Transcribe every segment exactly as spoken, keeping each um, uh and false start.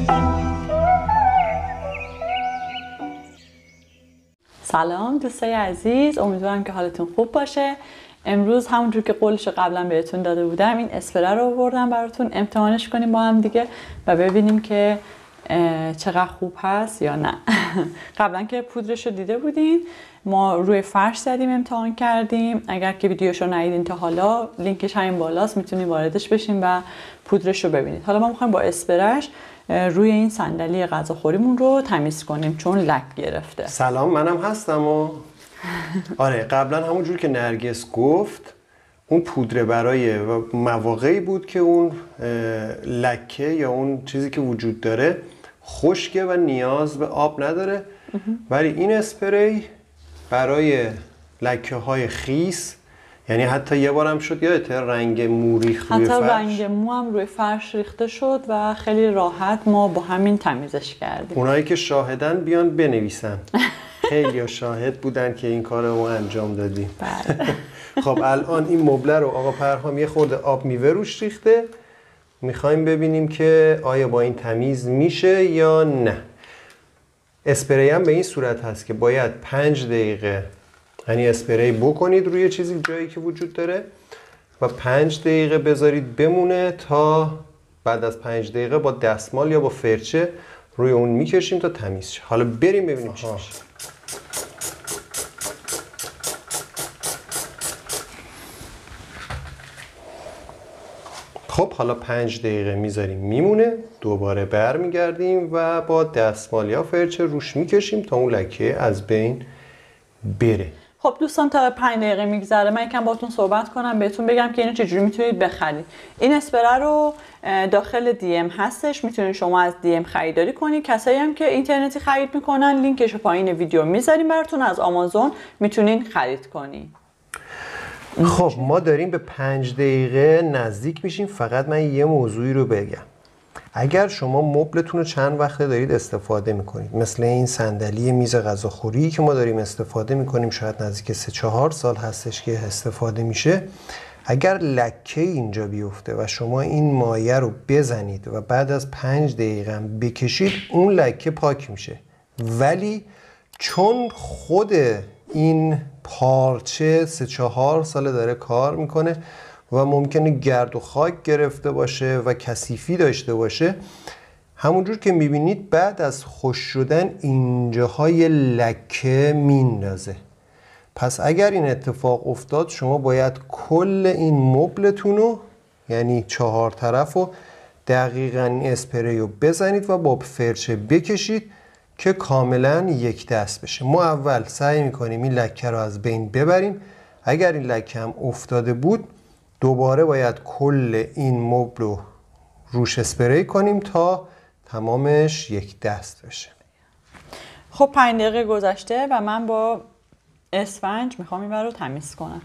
سلام دوستای عزیز، امیدوارم که حالتون خوب باشه. امروز همونجور که قولش قبلا بهتون داده بودم این اسپری رو آوردم براتون امتحانش کنیم با هم دیگه و ببینیم که چقدر خوب هست یا نه. قبلا که پودرش رو دیده بودین، ما روی فرش زدیم امتحان کردیم. اگر که ویدیوش رو ندیدین تا حالا لینکش همین بالاست، میتونید واردش بشین و پودرش رو ببینید. حالا ما میخوایم با اسپرش روی این صندلی غذاخوریمون رو تمیز کنیم چون لک گرفته. سلام، منم هستم و آره قبلا همون جور که نرگس گفت اون پودره برای مواقعی بود که اون لکه یا اون چیزی که وجود داره خشکه و نیاز به آب نداره، ولی این اسپری برای لکه های خیس، یعنی حتی یه بارم شد یادت رنگ مو ریخت روی فرش، حتی رنگ مو هم روی فرش ریخته شد و خیلی راحت ما با همین تمیزش کردیم. اونایی که شاهدن بیان بنویسن. خیلی شاهد بودن که این کار رو انجام دادیم. بله. خب الان این مبله رو آقا پرهام یه خورده آب میوه روش ریخته، میخوایم ببینیم که آیا با این تمیز میشه یا نه. اسپری هم به این صورت هست که باید پنج دقیقه یعنی اسپری بکنید روی چیزی جایی که وجود داره و پنج دقیقه بذارید بمونه تا بعد از پنج دقیقه با دستمال یا با فرچه روی اون میکشیم تا تمیز شه. حالا بریم ببینیم چی میشه. خب حالا پنج دقیقه میذاریم میمونه، دوباره برمیگردیم و با دستمال یا فرچه روش میکشیم تا اون لکه از بین بره. خب دوستان تا پنج دقیقه میگذره من یکم باهاتون صحبت کنم، بهتون بگم که اینو چجوری میتونید بخرید. این اسپری رو داخل دی ام هستش، میتونید شما از دی ام خریداری کنید. کسایی هم که اینترنتی خرید میکنن لینکش رو پایین ویدیو میذاریم براتون، از آمازون میتونین خرید کنید. خب ما داریم به پنج دقیقه نزدیک میشیم. فقط من یه موضوعی رو بگم. اگر شما مبلتون رو چند وقته دارید استفاده میکنید، مثل این صندلی میز غذاخوری که ما داریم استفاده میکنیم، شاید نزدیک سه چهار سال هستش که استفاده میشه، اگر لکه اینجا بیفته و شما این مایه رو بزنید و بعد از پنج دقیقه بکشید، اون لکه پاک میشه. ولی چون خود این پارچه سه چهار ساله داره کار میکنه و ممکنه گرد و خاک گرفته باشه و کثیفی داشته باشه، همونجور که میبینید بعد از خشک شدن اینجاهای لکه میندازه. پس اگر این اتفاق افتاد شما باید کل این مبلتون رو، یعنی چهار طرف رو دقیقاً این اسپری رو بزنید و با فرچه بکشید که کاملا یک دست بشه. ما اول سعی میکنیم این لکه رو از بین ببریم. اگر این لکه هم افتاده بود دوباره باید کل این مبل رو روش اسپری کنیم تا تمامش یک دست بشه. خب پنج دقیقه گذشته و من با اسفنج میخوام این رو تمیز کنم.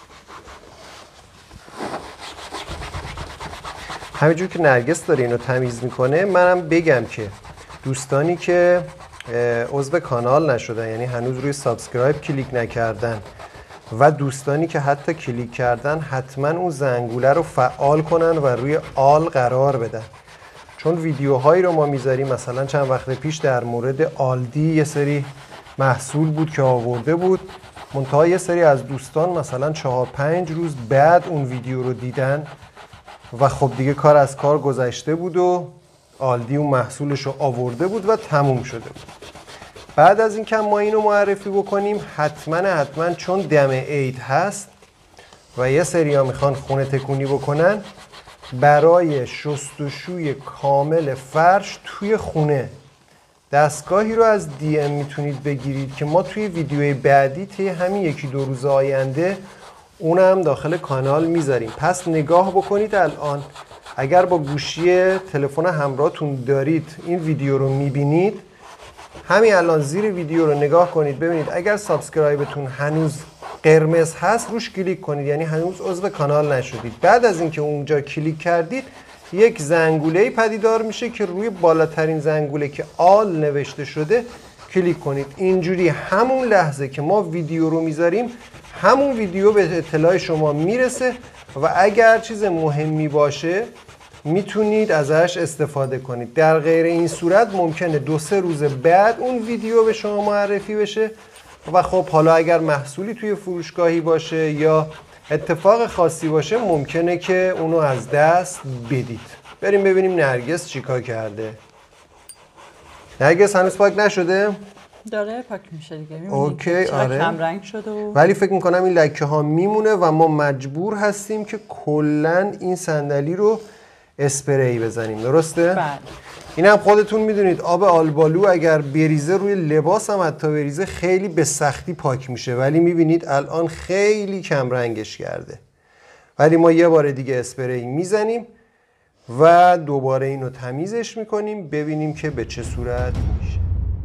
همینجور که نرگس داره اینو تمیز میکنه، منم بگم که دوستانی که عضو کانال نشدن، یعنی هنوز روی سابسکرایب کلیک نکردن، و دوستانی که حتی کلیک کردن، حتما اون زنگوله رو فعال کنن و روی آل قرار بدن، چون ویدیوهایی رو ما میذاریم. مثلا چند وقت پیش در مورد آلدی یه سری محصول بود که آورده بود، منتها یه سری از دوستان مثلا چهار پنج روز بعد اون ویدیو رو دیدن و خب دیگه کار از کار گذشته بود و آلدی اون محصولش رو آورده بود و تموم شده بود. بعد از این که ما اینو معرفی بکنیم، حتما حتما چون دم عید هست و یه سری ها میخوان خونه تکونی بکنن، برای شستشوی کامل فرش توی خونه دستگاهی رو از دی ام میتونید بگیرید که ما توی ویدیوی بعدی طی همین یکی دو روز آینده اونم داخل کانال میذاریم. پس نگاه بکنید الان، اگر با گوشی تلفن همراهتون دارید این ویدیو رو میبینید، همین الان زیر ویدیو رو نگاه کنید ببینید. اگر سابسکرایبتون هنوز قرمز هست روش کلیک کنید، یعنی هنوز عضو کانال نشدید. بعد از اینکه اونجا کلیک کردید یک زنگوله‌ای پدیدار میشه که روی بالاترین زنگوله که آل نوشته شده کلیک کنید. اینجوری همون لحظه که ما ویدیو رو میذاریم همون ویدیو به اطلاع شما میرسه و اگر چیز مهمی باشه میتونید ازش استفاده کنید. در غیر این صورت ممکنه دو سه روز بعد اون ویدیو به شما معرفی بشه و خب حالا اگر محصولی توی فروشگاهی باشه یا اتفاق خاصی باشه ممکنه که اونو از دست بدید. بریم ببینیم نرگس چیکار کرده. نرگس هنوز پاک نشده؟ داره پاک میشه دیگه. اوکی آره. کم رنگ شده و... ولی فکر میکنم این لکه ها میمونه و ما مجبور هستیم که کلن این صندلی رو اسپری بزنیم. درسته؟ بله. این هم خودتون میدونید آب آلبالو اگر بریزه روی لباس هم حتی بریزه خیلی به سختی پاک میشه، ولی میبینید الان خیلی کم رنگش کرده. ولی ما یه بار دیگه اسپری میزنیم و دوباره اینو تمیزش میکنیم ببینیم که به چه صورت میشه.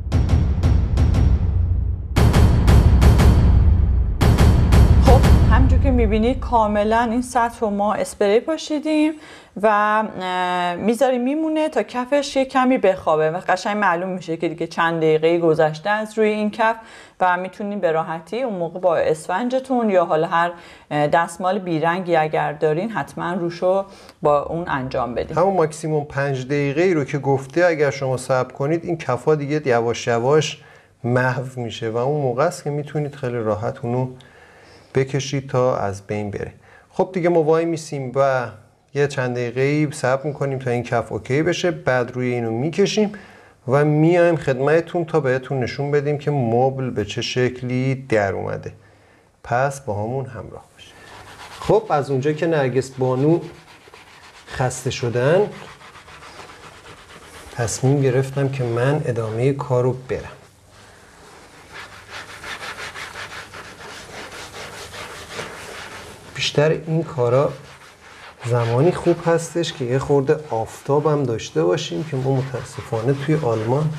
همونجور که میبینید کاملا این سطح رو ما اسپری پاشیدیم و میذاریم میمونه تا کفش یه کمی بخوابه و قشنگ معلوم میشه که دیگه چند دقیقه گذشته از روی این کف و میتونید به راحتی اون موقع با اسفنجتون یا حالا هر دستمال بیرنگی اگر دارین حتما روشو با اون انجام بدید. همون ماکسیموم پنج دقیقه ای رو که گفته اگر شما صبر کنید این کفا دیگه یواش یواش محو میشه و اون موقع است که میتونید خیلی راحت اونو بکشید تا از بین بره. خب دیگه ما وای میسیم و یه چند دقیقه‌ای صبر میکنیم تا این کف اوکی بشه، بعد روی اینو میکشیم و میایم خدمتتون تا بهتون نشون بدیم که مبل به چه شکلی در اومده. پس با همون همراه باشید. خب از اونجا که نرگس بانو خسته شدن تصمیم گرفتم که من ادامه کارو برم. بیشتر این کارا زمانی خوب هستش که یه خورده آفتاب هم داشته باشیم که ما متاسفانه توی آلمان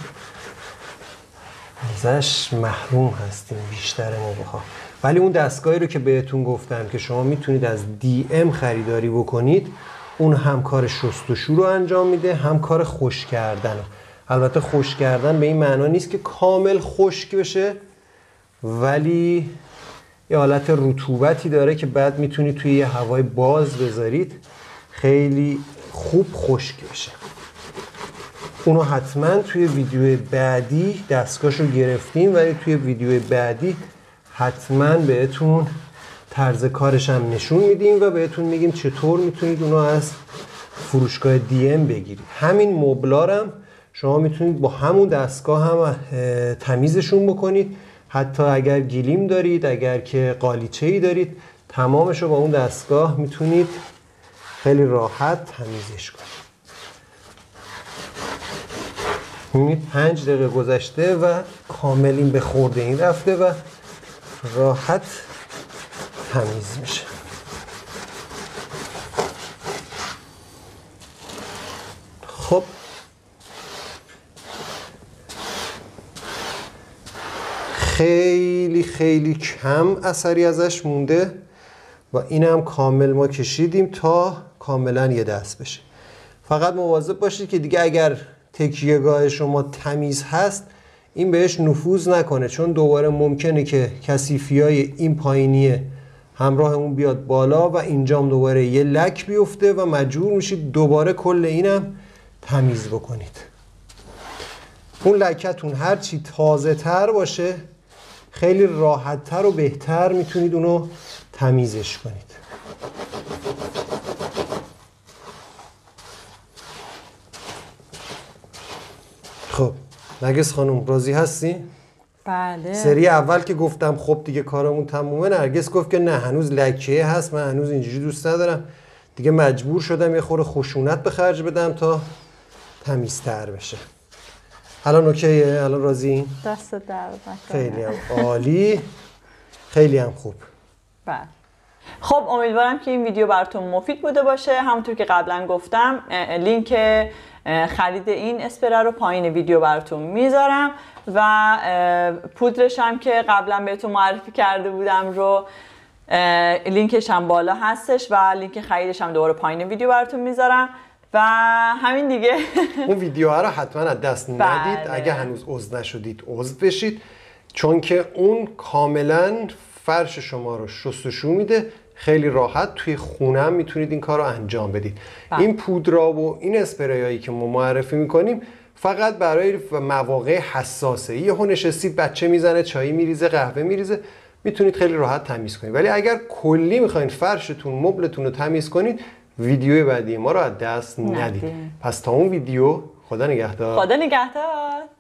ازش محروم هستیم بیشتر موقع ها. ولی اون دستگاهی رو که بهتون گفتم که شما میتونید از دی ام خریداری بکنید، اون هم کار شستشو رو انجام میده هم کار خشک کردن. البته خشک کردن به این معنا نیست که کامل خشک بشه، ولی یه حالت رطوبتی داره که بعد میتونید توی یه هوای باز بذارید خیلی خوب خشک بشه. اونو حتما توی ویدیو بعدی دستگاهشو گرفتیم، ولی توی ویدیو بعدی حتما بهتون طرز کارش هم نشون میدیم و بهتون میگیم چطور میتونید اونو از فروشگاه دی ام بگیرید. همین مبلارم شما میتونید با همون دستگاه هم تمیزشون بکنید. حتی اگر گلیم دارید، اگر که قالیچه‌ای دارید، تمامش رو با اون دستگاه میتونید خیلی راحت تمیزش کنید. میبینید پنج دقیقه گذشته و کامل این به خورده این رفته و راحت تمیز میشه. خب خیلی خیلی کم اثری ازش مونده و این هم کامل ما کشیدیم تا کاملا یه دست بشه. فقط مواظب باشید که دیگه اگر تکیهگاه شما تمیز هست این بهش نفوذ نکنه، چون دوباره ممکنه که کثیفی‌های این پایینی همراه اون بیاد بالا و اینجام دوباره یه لک بیفته و مجبور میشید دوباره کل اینم تمیز بکنید. اون لکتون هرچی تازه تر باشه خیلی راحت تر و بهتر میتونید اونو تمیزش کنید. خب نرگس خانم راضی هستی؟ بله. سری اول که گفتم خب دیگه کارمون تمومه، نرگس گفت که نه هنوز لکه هست، من هنوز اینجوری دوست ندارم. دیگه مجبور شدم یه خورده خشونت به خرج بدم تا تمیزتر بشه. الان اوکیه؟ الان راضی؟ دست درد نکنه. خیلی هم عالی، خیلی هم خوب. بله. خب امیدوارم که این ویدیو براتون مفید بوده باشه. همونطور که قبلا گفتم لینک خرید این اسپری رو پایین ویدیو براتون میذارم و پودرش هم که قبلا بهتون معرفی کرده بودم رو لینکش هم بالا هستش و لینک خریدش هم دوباره پایین ویدیو براتون میذارم و همین دیگه. اون ویدیوها رو حتما از دست ندید. بله. اگه هنوز عضو نشدید عضو بشید، چون که اون کاملا فرش شما رو شستشو میده، خیلی راحت توی خونه هم میتونید این کار رو انجام بدید. بله. این پودرا و این اسپریایی که ما معرفی میکنیم فقط برای مواقع حساسه. یهو نشستید بچه میزنه، چایی میریزه، قهوه میریزه، میتونید خیلی راحت تمیز کنید. ولی اگر کلی میخواین فرشتون، مبلتون رو تمیز کنید، ویدیو بعدی ما رو از دست ندید. پس تا اون ویدیو، خدا نگهدار. خدا نگهدار.